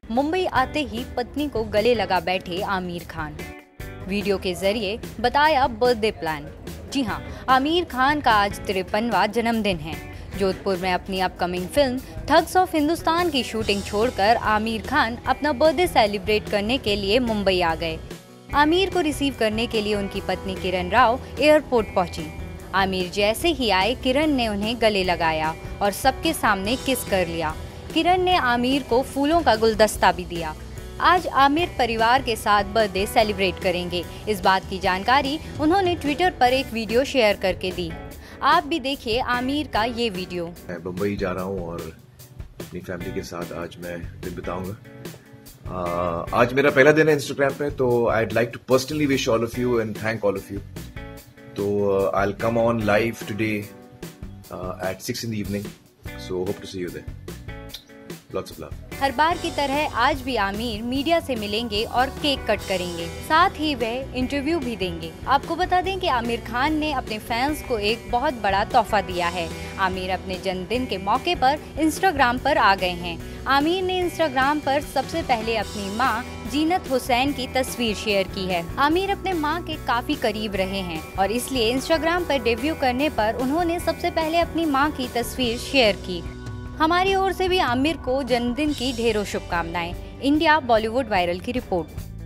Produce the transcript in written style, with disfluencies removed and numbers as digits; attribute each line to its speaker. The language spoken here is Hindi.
Speaker 1: मुंबई आते ही पत्नी को गले लगा बैठे आमिर खान। वीडियो के जरिए बताया बर्थडे प्लान। जी हाँ, आमिर खान का आज 53वां जन्मदिन है। जोधपुर में अपनी upcoming film thugs of Hindustan की शूटिंग छोड़कर आमिर खान अपना बर्थडे सेलिब्रेट करने के लिए मुंबई आ गए। आमिर को रिसीव करने के लिए उनकी पत्नी किरण राव एयरपोर्ट पहुंची। आमिर जैसे ही आए, किरण ने उन्हें गले लगाया और सबके सामने किस कर लिया। किरण ने आमिर को फूलों का गुलदस्ता भी दिया। आज आमिर परिवार के साथ बर्थडे सेलिब्रेट करेंगे। इस बात की जानकारी उन्होंने ट्विटर पर एक वीडियो शेयर करके दी। आप भी देखिए आमिर का ये वीडियो।
Speaker 2: मैं मुंबई जा रहा हूँ और अपनी फैमिली के साथ आज मैं दिन बिताऊंगा। आज मेरा पहला दिन है इंस्टाग्राम पे, तो I'd like to personally wish all of you and thank all of you. तो I'll come on live today at 6 in the evening. So hope to see you there. Lots of love.
Speaker 1: हर बार की तरह आज भी आमिर मीडिया से मिलेंगे और केक कट करेंगे। साथ ही वह इंटरव्यू भी देंगे। आपको बता दें कि आमिर खान ने अपने फैंस को एक बहुत बड़ा तोहफा दिया है। आमिर अपने जन्मदिन के मौके पर इंस्टाग्राम पर आ गए हैं। आमिर ने इंस्टाग्राम पर सबसे पहले अपनी मां जीनत हुसैन की तस्वीर शेयर की है। आमिर अपने मां के काफी करीब रहे हैं और इसलिए इंस्टाग्राम पर डेब्यू करने पर उन्होंने सबसे पहले अपनी मां की तस्वीर शेयर की। हमारी ओर से भी आमिर को जन्मदिन की ढेरों शुभकामनाएं। इंडिया बॉलीवुड वायरल की रिपोर्ट।